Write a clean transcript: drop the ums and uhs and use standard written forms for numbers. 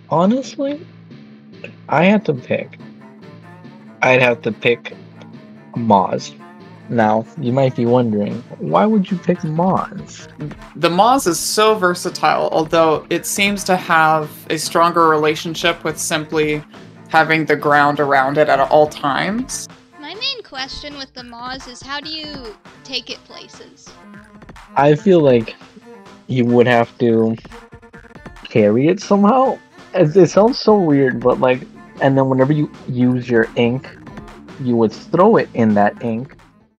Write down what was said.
Honestly, I had to pick. I'd have to pick Maws. Now, you might be wondering, why would you pick Maws? The Maws is so versatile, although it seems to have a stronger relationship with simply having the ground around it at all times. My main question with the Maws is how do you take it places? I feel like you would have to carry it somehow. It sounds so weird, but like, and then whenever you use your ink, you would throw it in that ink,